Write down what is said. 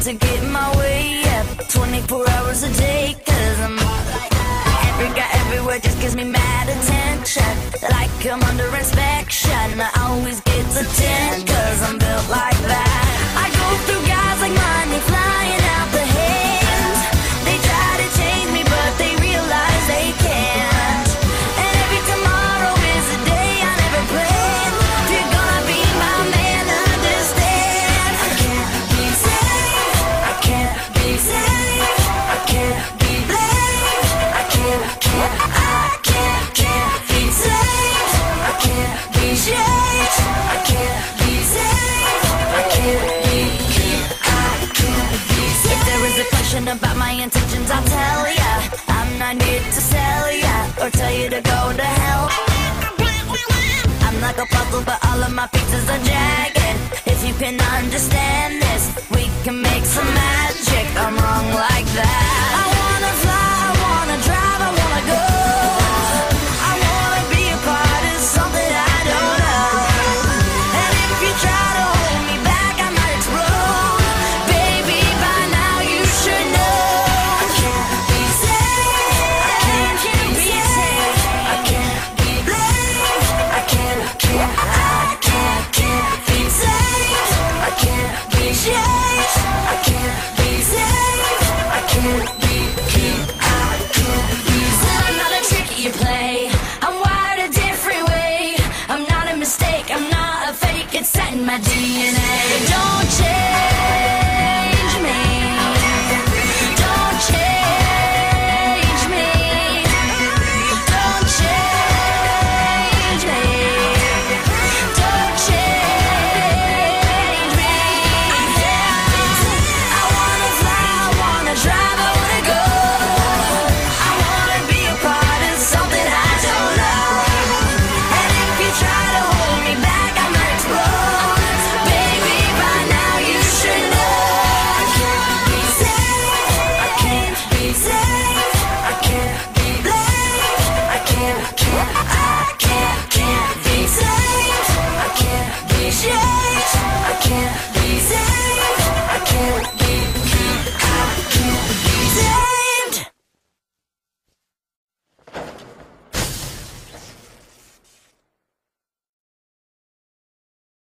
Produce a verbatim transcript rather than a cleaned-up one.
to get my way up twenty-four hours a day, cause I'm every guy everywhere just gives me mad attention, like I'm under inspection. I always get the ten, cause I'm built like that. I go through guys like money flying out the hands. They try to change me but they realize they can't. And every tomorrow is a day I never planned. If you're gonna be my man, understand I can't be safe, I can't be safe, I can't be blamed, I can't, can't, I can't, can't be safe, I can't be shaped, I can't be safe, I can't be, I can't be safe. If there is a question about my intentions, I'll tell ya. I'm not here to sell ya or tell you to go to hell. I'm like a puzzle, but all of my pieces are jagged. If you can understand this, we can make some magic. I'm wrong like that. I wanna fly, I wanna drive, I wanna go. I wanna be a part of something I don't know. And if you try to hold me back, I might explode. Baby, by now you should know I can't be safe, I can't be safe, I can't be blamed, I can't, can't, I can't, can't be safe, I can't be shaped, I can't be safe, I can't be, can't, I can't be safe. I'm not a trick you play, I'm wired a different way. I'm not a mistake, I'm not a fake, it's set in my D N A. Don't change.